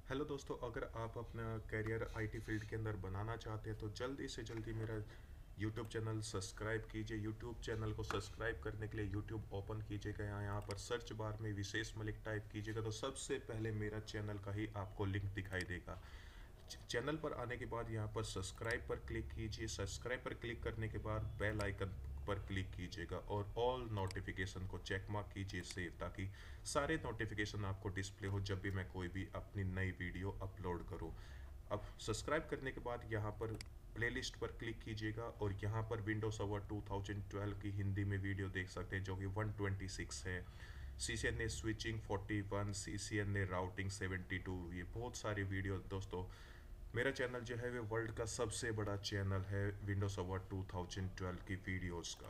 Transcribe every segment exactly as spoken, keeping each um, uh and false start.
Hello दोस्तों, अगर आप अपना करियर आईटी फील्ड के अंदर बनाना चाहते हैं तो जल्दी से जल्दी मेरा यूट्यूब चैनल सब्सक्राइब कीजिए। यूट्यूब चैनल को सब्सक्राइब करने के लिए यूट्यूब ओपन कीजिएगा, यहाँ यहाँ पर सर्च बार में विशेष मलिक टाइप कीजिएगा तो सबसे पहले मेरा चैनल का ही आपको लिंक दिखाई देगा। चैनल पर आने के बाद यहाँ पर सब्सक्राइब पर क्लिक कीजिए। सब्सक्राइब पर क्लिक करने के बाद बेल आइकन पर क्लिक कीजिएगा और ऑल नोटिफिकेशन को चेक मार्क कीजिए सेव, ताकि सारे नोटिफिकेशन आपको डिस्प्ले हो जब भी मैं कोई भी अपनी नई वीडियो अपलोड करूँ। अब सब्सक्राइब करने के बाद यहाँ पर प्लेलिस्ट पर क्लिक कीजिएगा और यहाँ पर Windows server two thousand twelve की हिंदी में वीडियो देख सकते हैं जो कि वन ट्वेंटी सिक्स है। C C N A switching forty one, C C N A routing seventy two, ये बहुत सारी वीडियो दोस्तों। मेरा चैनल जो है वो वर्ल्ड का सबसे बड़ा चैनल है Windows server two thousand twelve की वीडियोस का।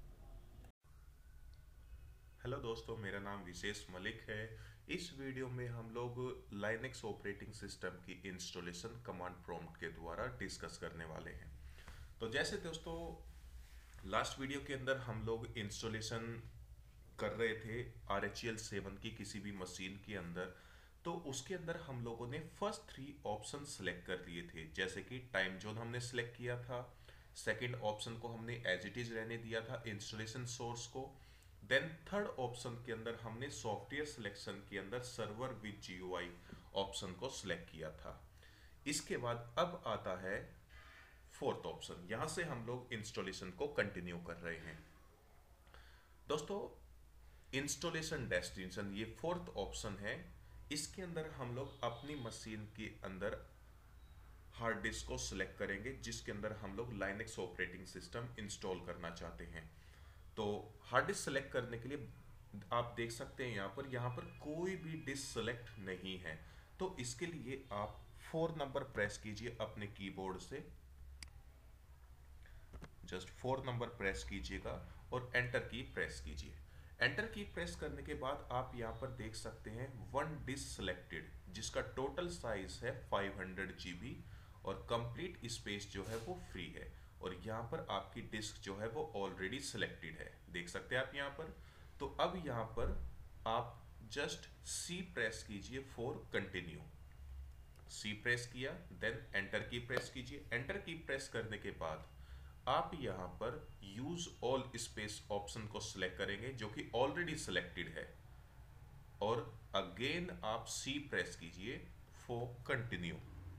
हेलो दोस्तों, मेरा नाम विशेष मलिक है। इस वीडियो में हम लोग लाइनेक्स ऑपरेटिंग सिस्टम की इंस्टॉलेशन कमांड प्रॉम्प्ट के द्वारा डिस्कस करने वाले हैं। तो जैसे दोस्तों लास्ट वीडियो के अंदर हम लोग इंस्टॉलेशन कर रहे थे आर एच एल सेवन की किसी भी मशीन के अंदर, तो उसके अंदर हम लोगों ने फर्स्ट थ्री ऑप्शन सेलेक्ट कर लिए थे। जैसे कि टाइम जोन हमने सेलेक्ट किया था, सेकंड ऑप्शन को हमने एज इट इज रहने दिया था इंस्टॉलेशन सोर्स को। देन थर्ड ऑप्शन के अंदर हमने सॉफ्टवेयर सिलेक्शन के अंदर सर्वर विद जीयूआई ऑप्शन को सिलेक्ट किया था। इसके बाद अब आता है फोर्थ ऑप्शन, यहां से हम लोग इंस्टॉलेशन को कंटिन्यू कर रहे हैं। दोस्तों इंस्टॉलेशन डेस्टिनेशन ये फोर्थ ऑप्शन है। इसके अंदर हम लोग अपनी मशीन के अंदर हार्ड डिस्क को सिलेक्ट करेंगे जिसके अंदर हम लोग लाइनेक्स ऑपरेटिंग सिस्टम इंस्टॉल करना चाहते हैं। तो हार्ड डिस्क सेलेक्ट करने के लिए आप देख सकते हैं यहाँ पर यहाँ पर कोई भी डिस्क सेलेक्ट नहीं है। तो इसके लिए आप फोर नंबर प्रेस कीजिए अपने कीबोर्ड से, जस्ट फोर नंबर प्रेस कीजिएगा और एंटर की प्रेस कीजिए। एंटर की प्रेस करने के बाद आप यहाँ पर देख सकते हैं वन डिस्क सेलेक्टेड, जिसका टोटल साइज है फाइव हंड्रेड जी बी और कंप्लीट स्पेस जो है वो फ्री है। और यहाँ पर आपकी डिस्क जो है वो ऑलरेडी सिलेक्टेड है, देख सकते हैं आप यहाँ पर। तो अब यहाँ पर आप जस्ट सी प्रेस कीजिए फॉर कंटिन्यू। सी प्रेस किया, देन एंटर की प्रेस कीजिए। एंटर की प्रेस करने के बाद आप यहां पर यूज ऑल स्पेस ऑप्शन को सिलेक्ट करेंगे जो कि ऑलरेडी सिलेक्टेड है और अगेन आप सी प्रेस कीजिए फॉर कंटिन्यू।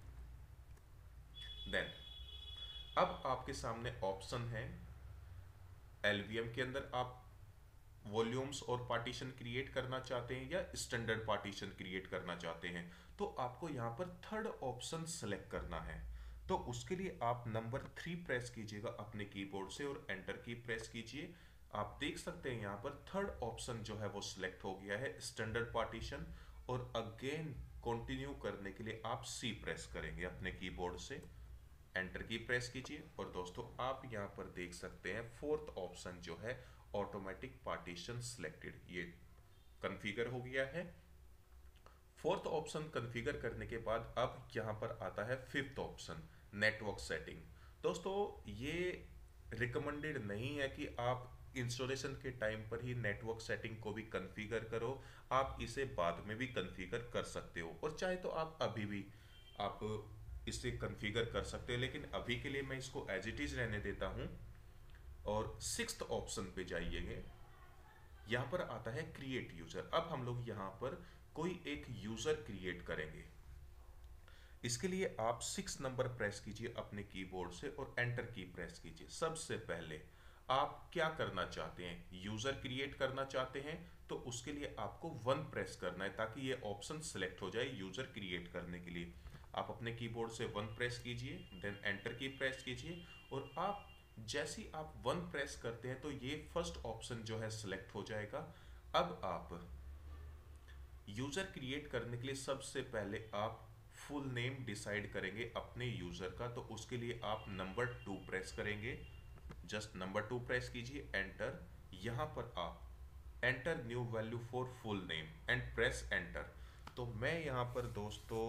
देन अब आपके सामने ऑप्शन है, एल वी एम के अंदर आप वॉल्यूम्स और पार्टीशन क्रिएट करना चाहते हैं या स्टैंडर्ड पार्टीशन क्रिएट करना चाहते हैं, तो आपको यहां पर थर्ड ऑप्शन सेलेक्ट करना है। तो उसके लिए आप नंबर थ्री प्रेस कीजिएगा अपने कीबोर्ड से और एंटर की प्रेस कीजिए। आप देख सकते हैं यहां पर थर्ड ऑप्शन जो है वो सिलेक्ट हो गया है, स्टैंडर्ड पार्टीशन। और अगेन कंटिन्यू करने के लिए आप सी प्रेस करेंगे अपने कीबोर्ड से, एंटर की प्रेस कीजिए। और दोस्तों आप यहां पर देख सकते हैं फोर्थ ऑप्शन जो है ऑटोमेटिक पार्टीशन सिलेक्टेड, ये कॉन्फ़िगर हो गया है। फोर्थ ऑप्शन कॉन्फ़िगर करने के बाद अब यहां पर आता है फिफ्थ ऑप्शन, नेटवर्क सेटिंग। दोस्तों ये रिकमेंडेड नहीं है कि आप इंस्टॉलेशन के टाइम पर ही नेटवर्क सेटिंग को भी कॉन्फ़िगर करो, आप इसे बाद में भी कॉन्फ़िगर कर सकते हो और चाहे तो आप अभी भी आप इसे कॉन्फ़िगर कर सकते हो, लेकिन अभी के लिए मैं इसको एज इट इज रहने देता हूं। और सिक्स्थ ऑप्शन पे जाइएगा, यहां पर आता है क्रिएट यूजर। अब हम लोग यहां पर कोई एक यूजर क्रिएट करेंगे। इसके लिए आप सिक्स नंबर प्रेस कीजिए अपने कीबोर्ड से और एंटर की प्रेस कीजिए। सबसे पहले आप क्या करना चाहते हैं, यूजर क्रिएट करना चाहते हैं तो उसके लिए आपको वन प्रेस करना है ताकि ये ऑप्शन सेलेक्ट हो जाए यूजर क्रिएट करने के लिए। आप अपने कीबोर्ड से वन प्रेस कीजिए, देन एंटर की प्रेस कीजिए और आप जैसे ही आप वन प्रेस करते हैं तो ये फर्स्ट ऑप्शन जो है सिलेक्ट हो जाएगा। अब आप यूजर क्रिएट करने के लिए सबसे पहले आप फुल नेम डिसाइड करेंगे अपने यूजर का, तो उसके लिए आप नंबर टू प्रेस करेंगे। जस्ट नंबर टू प्रेस कीजिए, एंटर। यहां पर आप enter new value for full name and press enter. तो मैं यहां पर दोस्तों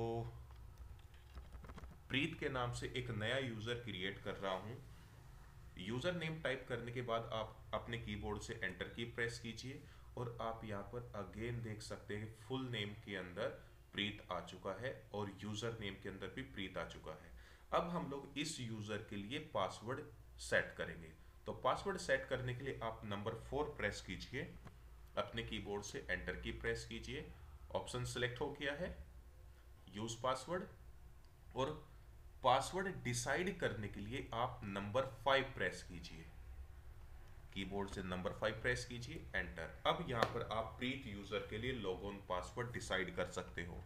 प्रीत के नाम से एक नया यूजर क्रिएट कर रहा हूं। यूजर नेम टाइप करने के बाद आप अपने कीबोर्ड से एंटर की प्रेस कीजिए और आप यहां पर अगेन देख सकते हैं फुल नेम के अंदर प्रीत आ चुका है और यूजर नेम के अंदर भी प्रीत आ चुका है। अब हम लोग इस यूजर के लिए पासवर्ड सेट करेंगे। तो पासवर्ड सेट करने के लिए आप नंबर फोर प्रेस कीजिए, अपने कीबोर्ड से एंटर की प्रेस कीजिए। ऑप्शन सिलेक्ट हो गया है यूज पासवर्ड, और पासवर्ड डिसाइड करने के लिए आप नंबर फाइव प्रेस कीजिए, कीबोर्ड से नंबर फाइव प्रेस कीजिए, एंटर। अब यहां पर आप प्रीत यूजर के लिए लॉगऑन पासवर्ड डिसाइड कर सकते हो।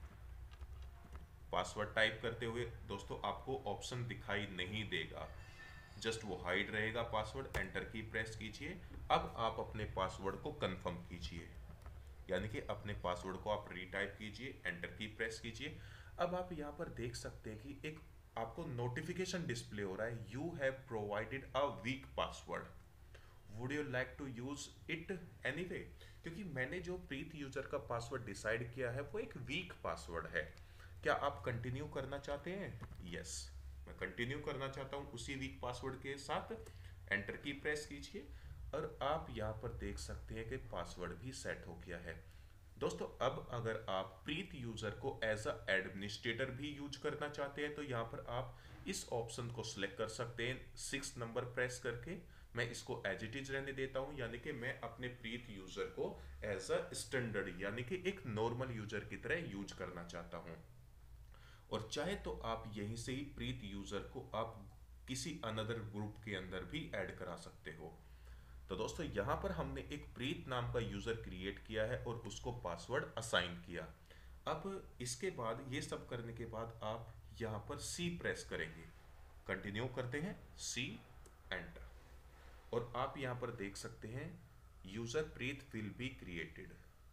पासवर्ड टाइप करते हुए दोस्तों आपको ऑप्शन दिखाई नहीं देगा, जस्ट वो हाइड रहेगा पासवर्ड। एंटर की प्रेस कीजिए। अब आप अपने पासवर्ड को कंफर्म कीजिए, यानी कि अपने पासवर्ड को आप रीटाइप कीजिए, एंटर की प्रेस कीजिए। अब आप यहाँ पर देख सकते हैं कि एक आपको नोटिफिकेशन डिस्प्ले हो रहा है, you have provided a weak password, would you like to use it anyway. क्योंकि मैंने जो प्रीत यूजर का पासवर्ड डिसाइड किया है वो एक वीक पासवर्ड है। क्या आप कंटिन्यू करना चाहते हैं? यस, मैं कंटिन्यू करना चाहता हूं उसी वीक पासवर्ड के साथ। एंटर की प्रेस कीजिए और आप यहां पर देख सकते हैं कि पासवर्ड भी सेट हो गया है। दोस्तों अब अगर आप प्रीत यूजर को एज अ एडमिनिस्ट्रेटर भी यूज करना चाहते हैं तो यहाँ पर आप इस ऑप्शन को सिलेक्ट कर सकते हैं सिक्स नंबर प्रेस करके। मैं इसको एज इट इज रहने देता हूं, यानी कि मैं अपने प्रीत यूजर को एज अ स्टैंडर्ड यानी कि एक नॉर्मल यूजर की तरह यूज करना चाहता हूं। और चाहे तो आप यहीं से ही प्रीत यूजर को आप किसी अनदर ग्रुप के अंदर भी ऐड करा सकते हो। तो दोस्तों यहां पर हमने एक प्रीत नाम का यूजर क्रिएट किया है और उसको पासवर्ड असाइन किया। अब इसके बाद ये सब करने के बाद आप यहां पर सी प्रेस करेंगे, कंटिन्यू करते हैं, सी, एंटर। और आप यहां पर देख सकते हैं user Preet will be created.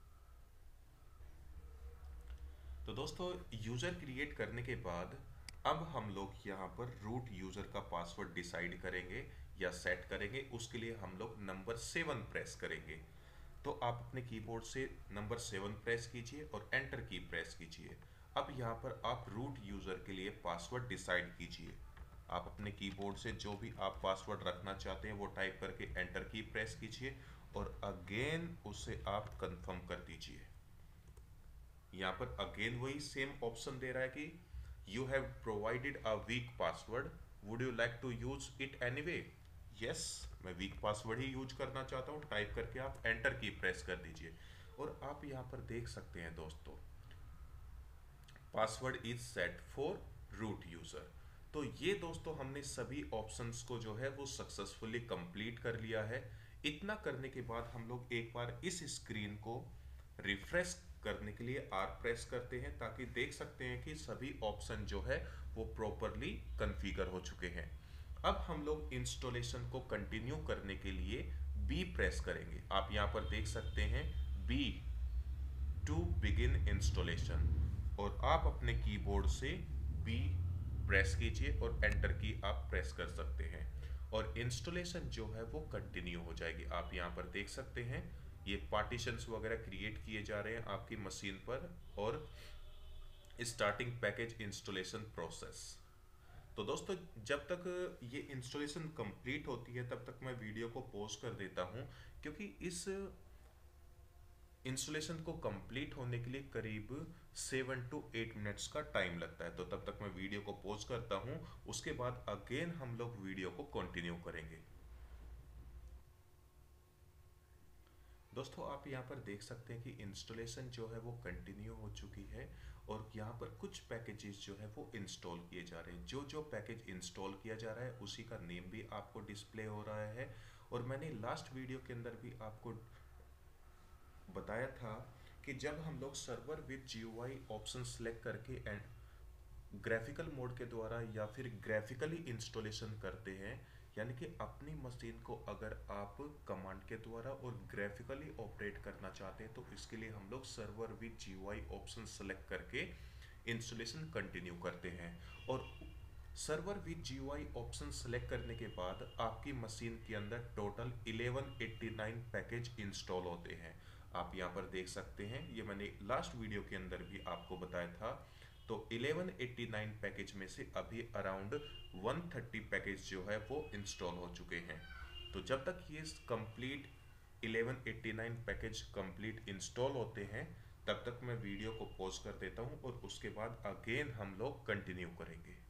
तो दोस्तों यूजर क्रिएट करने के बाद अब हम लोग यहाँ पर रूट यूजर का पासवर्ड डिसाइड करेंगे या सेट करेंगे। उसके लिए हम लोग नंबर सेवन प्रेस करेंगे। तो आप अपने कीबोर्ड से नंबर सेवन प्रेस कीजिए और एंटर की प्रेस कीजिए। अब यहाँ पर आप रूट यूजर के लिए पासवर्ड डिसाइड कीजिए। आप अपने कीबोर्ड से जो भी आप पासवर्ड रखना चाहते हैं वो टाइप करके एंटर की प्रेस कीजिए और अगेन उसे आप कंफर्म कर दीजिए। यहाँ पर अगेन वही सेम ऑप्शन दे रहा है कि you have provided a weak password, would you like to use it anyway. Yes, मैं वीक पासवर्ड ही यूज करना चाहता हूँ, टाइप करके आप एंटर की प्रेस कर दीजिए। और आप यहाँ पर देख सकते हैं दोस्तों password is set for root user. तो ये दोस्तों हमने सभी ऑप्शंस को जो है वो सक्सेसफुली कंप्लीट कर लिया है। इतना करने के बाद हम लोग एक बार इस स्क्रीन को रिफ्रेश करने के लिए आर प्रेस करते हैं ताकि देख सकते हैं कि सभी ऑप्शन जो है वो प्रॉपरली कॉन्फ़िगर हो चुके हैं। अब हम लोग इंस्टॉलेशन को कंटिन्यू करने के लिए बी प्रेस करेंगे। आप यहाँ पर देख सकते हैं बी टू बिगिन इंस्टॉलेशन, और आप अपने कीबोर्ड से बी प्रेस कीजिए और एंटर की आप प्रेस कर सकते हैं और इंस्टॉलेशन जो है वो कंटिन्यू हो जाएगी। आप यहाँ पर देख सकते हैं ये पार्टीशंस वगैरह क्रिएट किए जा रहे हैं आपकी मशीन पर, और स्टार्टिंग पैकेज इंस्टॉलेशन प्रोसेस। तो दोस्तों जब तक ये इंस्टॉलेशन कंप्लीट होती है तब तक मैं वीडियो को पॉज कर देता हूं, क्योंकि इस इंस्टॉलेशन को कंप्लीट होने के लिए करीब सेवन टू एट मिनट्स का टाइम लगता है। तो तब तक मैं वीडियो को पॉज करता हूं, उसके बाद अगेन हम लोग वीडियो को कंटिन्यू करेंगे। दोस्तों आप यहाँ पर देख सकते हैं कि इंस्टॉलेशन जो है वो कंटिन्यू हो चुकी है और यहाँ पर कुछ पैकेजेस जो है वो इंस्टॉल किए जा रहे हैं। जो जो पैकेज इंस्टॉल किया जा रहा है उसी का नेम भी आपको डिस्प्ले हो रहा है। और मैंने लास्ट वीडियो के अंदर भी आपको बताया था कि जब हम लोग server with GUI option select करके एंड ग्राफिकल मोड के द्वारा या फिर ग्राफिकली इंस्टॉलेशन करते हैं, यानी कि अपनी मशीन को अगर आप कमांड के द्वारा और ग्राफिकली ऑपरेट करना चाहते हैं तो इसके लिए हम लोग server with GUI option select करके इंस्टॉलेशन कंटिन्यू करते हैं। और server with GUI option select करने के बाद आपकी मशीन के अंदर total eleven eighty nine package install होते हैं। आप यहाँ पर देख सकते हैं, ये मैंने लास्ट वीडियो के अंदर भी आपको बताया था। तो इलेवन एट्टी नाइन पैकेज में से अभी अराउंड वन थर्टी पैकेज जो है वो इंस्टॉल हो चुके हैं। तो जब तक ये complete eleven eighty nine package complete install होते हैं तब तक मैं वीडियो को पॉज कर देता हूँ और उसके बाद अगेन हम लोग कंटिन्यू करेंगे।